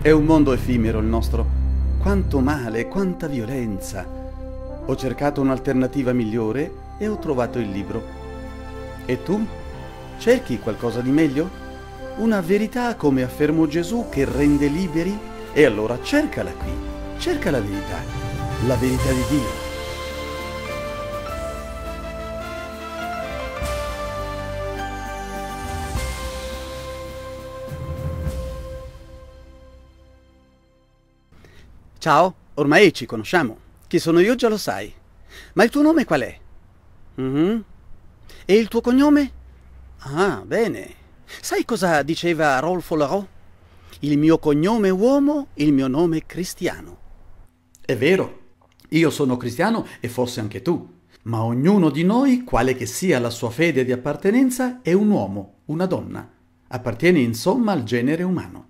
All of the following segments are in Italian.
È un mondo effimero il nostro. Quanto male, quanta violenza. Ho cercato un'alternativa migliore e ho trovato il libro. E tu? Cerchi qualcosa di meglio? Una verità, come affermò Gesù, che rende liberi? E allora cercala qui. Cerca la verità di Dio. Ciao, ormai ci conosciamo. Chi sono io già lo sai. Ma il tuo nome qual è? Mhm. E il tuo cognome? Ah, bene. Sai cosa diceva Rolfo Larò? Il mio cognome è uomo, il mio nome è cristiano. È vero, io sono cristiano e forse anche tu. Ma ognuno di noi, quale che sia la sua fede di appartenenza, è un uomo, una donna. Appartiene insomma al genere umano.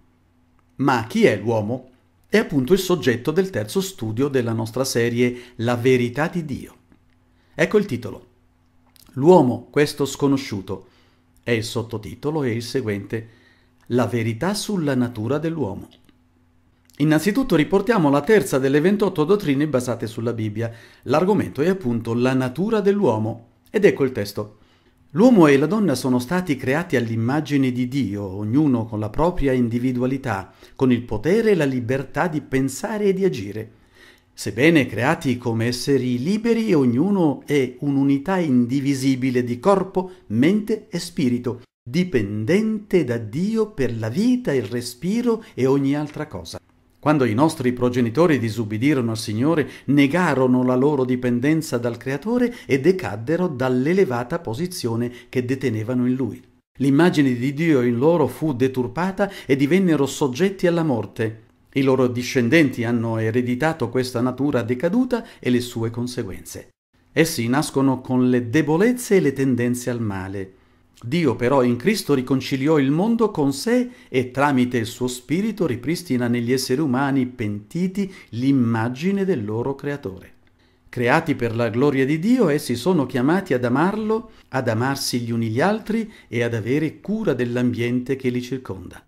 Ma chi è l'uomo? È appunto il soggetto del terzo studio della nostra serie La verità di Dio. Ecco il titolo. L'uomo, questo sconosciuto. E il sottotitolo è il seguente: La verità sulla natura dell'uomo. Innanzitutto riportiamo la terza delle 28 dottrine basate sulla Bibbia. L'argomento è appunto la natura dell'uomo. Ed ecco il testo. L'uomo e la donna sono stati creati all'immagine di Dio, ognuno con la propria individualità, con il potere e la libertà di pensare e di agire. Sebbene creati come esseri liberi, ognuno è un'unità indivisibile di corpo, mente e spirito, dipendente da Dio per la vita, il respiro e ogni altra cosa. Quando i nostri progenitori disubbidirono al Signore, negarono la loro dipendenza dal Creatore e decaddero dall'elevata posizione che detenevano in Lui. L'immagine di Dio in loro fu deturpata e divennero soggetti alla morte. I loro discendenti hanno ereditato questa natura decaduta e le sue conseguenze. Essi nascono con le debolezze e le tendenze al male. Dio però in Cristo riconciliò il mondo con sé e tramite il suo spirito ripristina negli esseri umani pentiti l'immagine del loro creatore. Creati per la gloria di Dio, essi sono chiamati ad amarlo, ad amarsi gli uni gli altri e ad avere cura dell'ambiente che li circonda.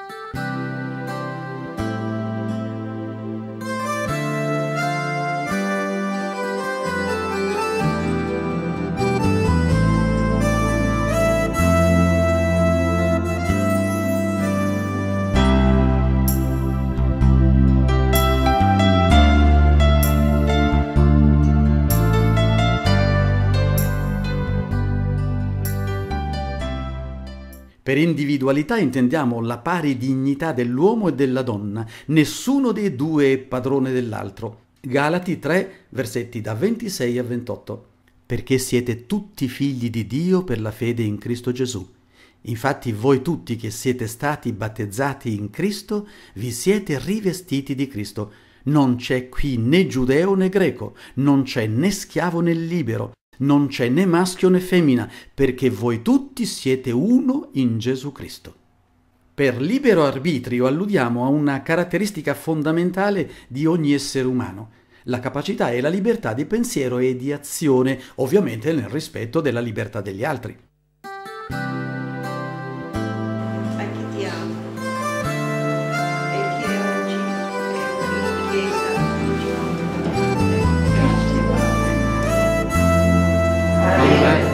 Per individualità intendiamo la pari dignità dell'uomo e della donna, nessuno dei due è padrone dell'altro. Galati 3, versetti da 26 a 28. Perché siete tutti figli di Dio per la fede in Cristo Gesù. Infatti voi tutti che siete stati battezzati in Cristo, vi siete rivestiti di Cristo. Non c'è qui né giudeo né greco, non c'è né schiavo né libero, non c'è né maschio né femmina, perché voi tutti siete uno in Gesù Cristo. Per libero arbitrio alludiamo a una caratteristica fondamentale di ogni essere umano, la capacità e la libertà di pensiero e di azione, ovviamente nel rispetto della libertà degli altri. Sai che ti amo e che oggi è in chiesa grazie Padre. Amen.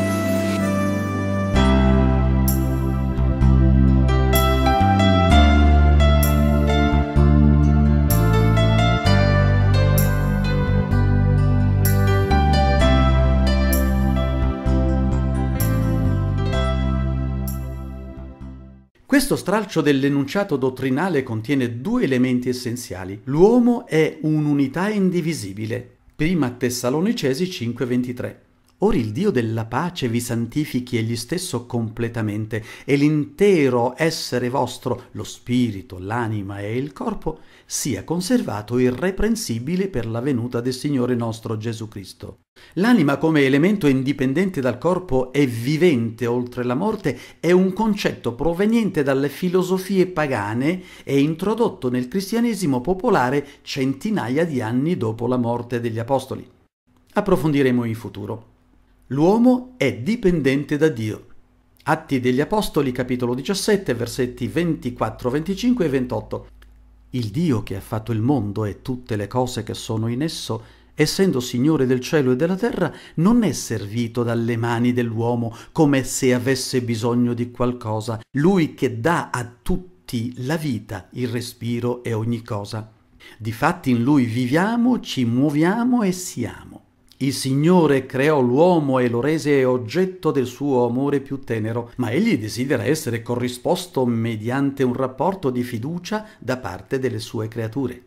Questo stralcio dell'enunciato dottrinale contiene due elementi essenziali. L'uomo è un'unità indivisibile. Prima Tessalonicesi 5,23. Or il Dio della pace vi santifichi egli stesso completamente, e l'intero essere vostro, lo spirito, l'anima e il corpo, sia conservato irreprensibile per la venuta del Signore nostro Gesù Cristo. L'anima come elemento indipendente dal corpo e vivente oltre la morte è un concetto proveniente dalle filosofie pagane e introdotto nel cristianesimo popolare centinaia di anni dopo la morte degli apostoli. Approfondiremo in futuro. L'uomo è dipendente da Dio. Atti degli Apostoli, capitolo 17, versetti 24, 25 e 28. Il Dio che ha fatto il mondo e tutte le cose che sono in esso, essendo Signore del cielo e della terra, non è servito dalle mani dell'uomo come se avesse bisogno di qualcosa, Lui che dà a tutti la vita, il respiro e ogni cosa. Difatti in Lui viviamo, ci muoviamo e siamo. Il Signore creò l'uomo e lo rese oggetto del suo amore più tenero, ma egli desidera essere corrisposto mediante un rapporto di fiducia da parte delle sue creature.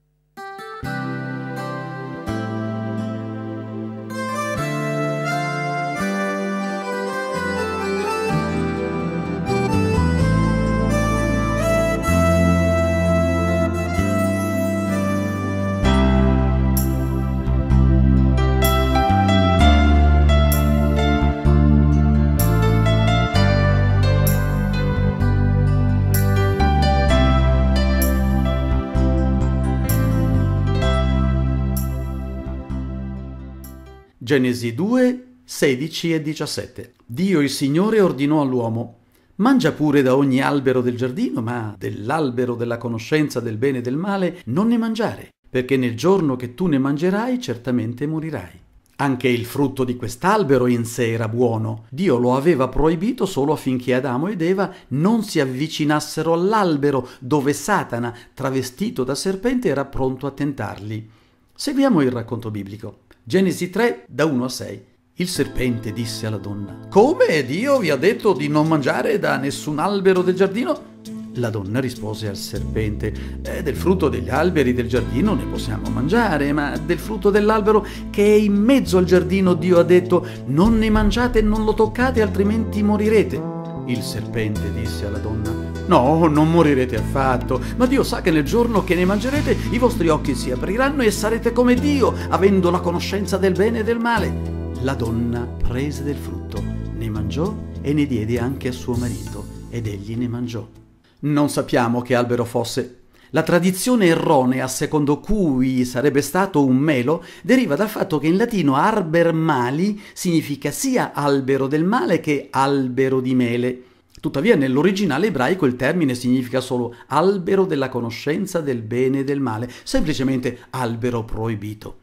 Genesi 2, 16 e 17. Dio il Signore ordinò all'uomo: mangia pure da ogni albero del giardino, ma dell'albero della conoscenza del bene e del male non ne mangiare, perché nel giorno che tu ne mangerai certamente morirai. Anche il frutto di quest'albero in sé era buono. Dio lo aveva proibito solo affinché Adamo ed Eva non si avvicinassero all'albero dove Satana, travestito da serpente, era pronto a tentarli. Seguiamo il racconto biblico. Genesi 3, da 1 a 6. Il serpente disse alla donna: come Dio vi ha detto di non mangiare da nessun albero del giardino? La donna rispose al serpente: del frutto degli alberi del giardino ne possiamo mangiare, ma del frutto dell'albero che è in mezzo al giardino Dio ha detto: non ne mangiate e non lo toccate, altrimenti morirete. Il serpente disse alla donna: no, non morirete affatto, ma Dio sa che nel giorno che ne mangerete i vostri occhi si apriranno e sarete come Dio, avendo la conoscenza del bene e del male. La donna prese del frutto, ne mangiò e ne diede anche a suo marito, ed egli ne mangiò. Non sappiamo che albero fosse. La tradizione erronea secondo cui sarebbe stato un melo deriva dal fatto che in latino arber mali significa sia albero del male che albero di mele. Tuttavia nell'originale ebraico il termine significa solo albero della conoscenza del bene e del male, semplicemente albero proibito.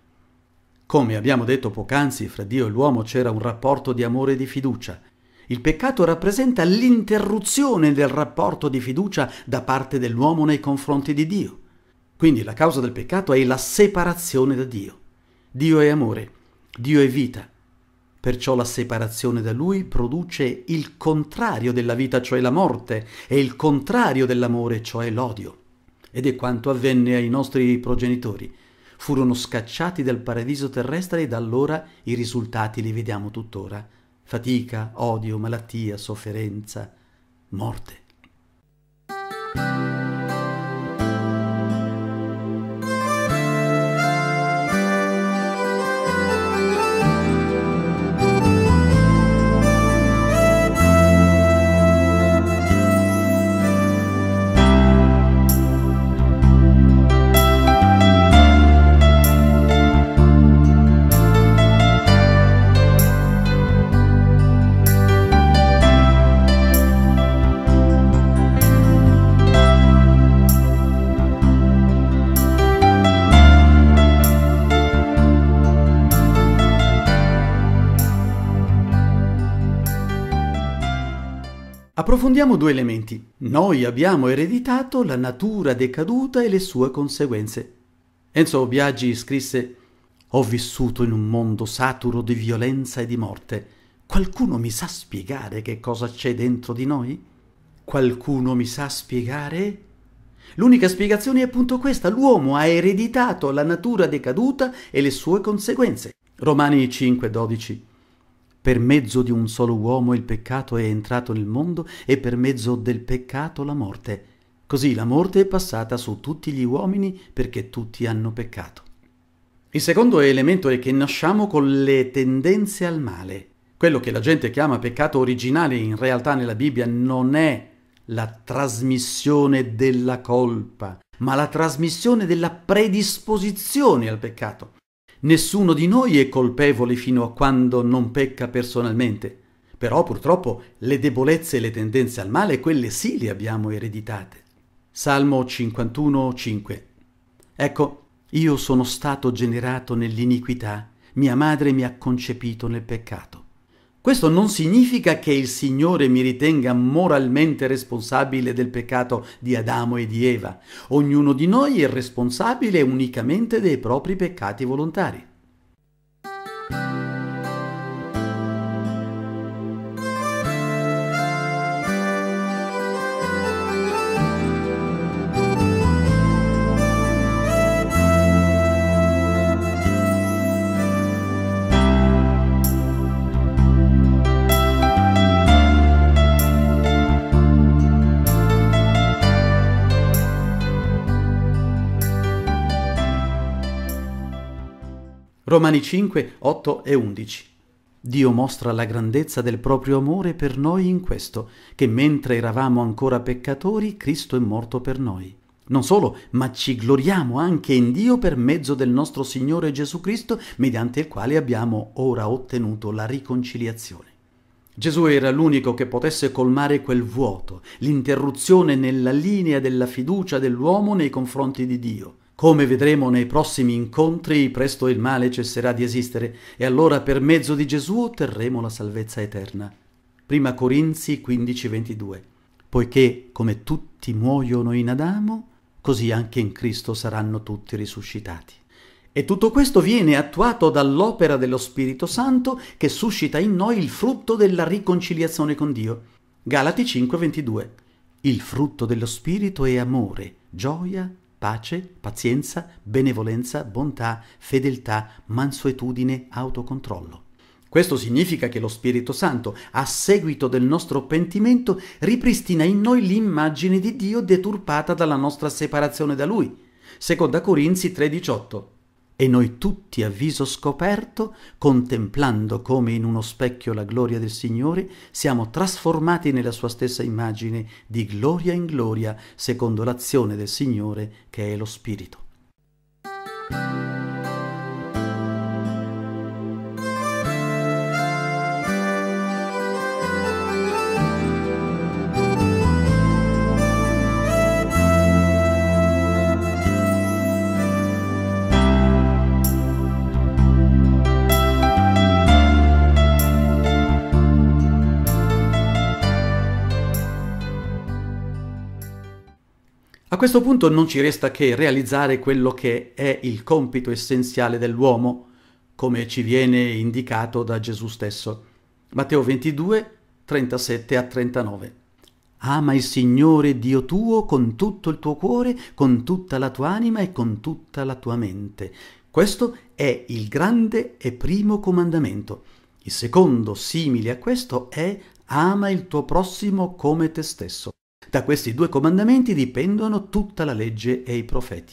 Come abbiamo detto poc'anzi, fra Dio e l'uomo c'era un rapporto di amore e di fiducia. Il peccato rappresenta l'interruzione del rapporto di fiducia da parte dell'uomo nei confronti di Dio. Quindi la causa del peccato è la separazione da Dio. Dio è amore, Dio è vita. Perciò la separazione da Lui produce il contrario della vita, cioè la morte, e il contrario dell'amore, cioè l'odio. Ed è quanto avvenne ai nostri progenitori. Furono scacciati dal paradiso terrestre e da allora i risultati li vediamo tuttora. Fatica, odio, malattia, sofferenza, morte. Approfondiamo due elementi. Noi abbiamo ereditato la natura decaduta e le sue conseguenze. Enzo Biagi scrisse: «Ho vissuto in un mondo saturo di violenza e di morte. Qualcuno mi sa spiegare che cosa c'è dentro di noi? Qualcuno mi sa spiegare?» L'unica spiegazione è appunto questa: l'uomo ha ereditato la natura decaduta e le sue conseguenze. Romani 5,12. Per mezzo di un solo uomo il peccato è entrato nel mondo e per mezzo del peccato la morte. Così la morte è passata su tutti gli uomini perché tutti hanno peccato. Il secondo elemento è che nasciamo con le tendenze al male. Quello che la gente chiama peccato originale in realtà nella Bibbia non è la trasmissione della colpa, ma la trasmissione della predisposizione al peccato. Nessuno di noi è colpevole fino a quando non pecca personalmente, però purtroppo le debolezze e le tendenze al male, quelle sì le abbiamo ereditate. Salmo 51, 5. Ecco, io sono stato generato nell'iniquità, mia madre mi ha concepito nel peccato. Questo non significa che il Signore mi ritenga moralmente responsabile del peccato di Adamo e di Eva. Ognuno di noi è responsabile unicamente dei propri peccati volontari. Romani 5, 8 e 11. Dio mostra la grandezza del proprio amore per noi in questo, che mentre eravamo ancora peccatori, Cristo è morto per noi. Non solo, ma ci gloriamo anche in Dio per mezzo del nostro Signore Gesù Cristo, mediante il quale abbiamo ora ottenuto la riconciliazione. Gesù era l'unico che potesse colmare quel vuoto, l'interruzione nella linea della fiducia dell'uomo nei confronti di Dio. Come vedremo nei prossimi incontri, presto il male cesserà di esistere e allora per mezzo di Gesù otterremo la salvezza eterna. Prima Corinzi 15, 22. Poiché come tutti muoiono in Adamo, così anche in Cristo saranno tutti risuscitati. E tutto questo viene attuato dall'opera dello Spirito Santo che suscita in noi il frutto della riconciliazione con Dio. Galati 5, 22. Il frutto dello Spirito è amore, gioia, pace, pazienza, benevolenza, bontà, fedeltà, mansuetudine, autocontrollo. Questo significa che lo Spirito Santo, a seguito del nostro pentimento, ripristina in noi l'immagine di Dio deturpata dalla nostra separazione da Lui. Seconda Corinzi 3,18. E noi tutti a viso scoperto, contemplando come in uno specchio la gloria del Signore, siamo trasformati nella sua stessa immagine di gloria in gloria, secondo l'azione del Signore che è lo Spirito. A questo punto non ci resta che realizzare quello che è il compito essenziale dell'uomo, come ci viene indicato da Gesù stesso. Matteo 22, 37 a 39. Ama il Signore Dio tuo con tutto il tuo cuore, con tutta la tua anima e con tutta la tua mente. Questo è il grande e primo comandamento. Il secondo, simile a questo, è ama il tuo prossimo come te stesso. Da questi due comandamenti dipendono tutta la legge e i profeti.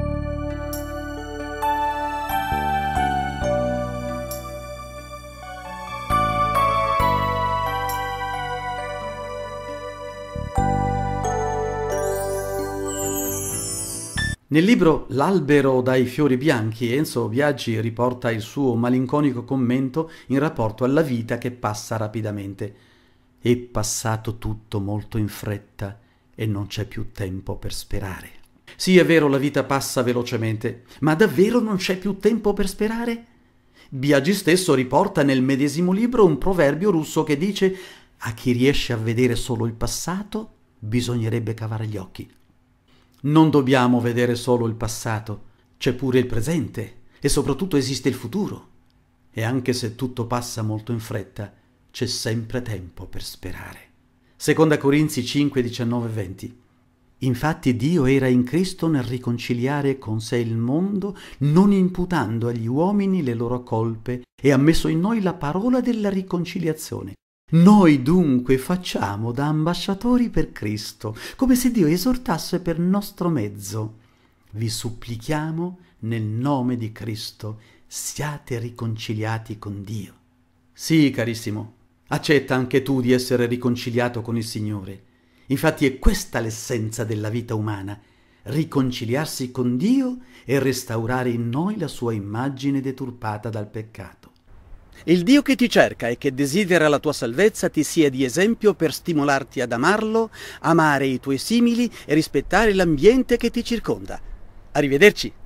Nel libro L'albero dai fiori bianchi, Enzo Biaggi riporta il suo malinconico commento in rapporto alla vita che passa rapidamente. È passato tutto molto in fretta e non c'è più tempo per sperare. Sì, è vero, la vita passa velocemente, ma davvero non c'è più tempo per sperare? Biaggi stesso riporta nel medesimo libro un proverbio russo che dice: a chi riesce a vedere solo il passato, bisognerebbe cavare gli occhi. Non dobbiamo vedere solo il passato, c'è pure il presente e soprattutto esiste il futuro. E anche se tutto passa molto in fretta, c'è sempre tempo per sperare. Seconda Corinzi 5, 19 e 20. Infatti Dio era in Cristo nel riconciliare con sé il mondo, non imputando agli uomini le loro colpe, e ha messo in noi la parola della riconciliazione. Noi dunque facciamo da ambasciatori per Cristo, come se Dio esortasse per nostro mezzo. Vi supplichiamo nel nome di Cristo, siate riconciliati con Dio. Sì, carissimo, accetta anche tu di essere riconciliato con il Signore. Infatti è questa l'essenza della vita umana, riconciliarsi con Dio e restaurare in noi la sua immagine deturpata dal peccato. Il Dio che ti cerca e che desidera la tua salvezza ti sia di esempio per stimolarti ad amarlo, amare i tuoi simili e rispettare l'ambiente che ti circonda. Arrivederci.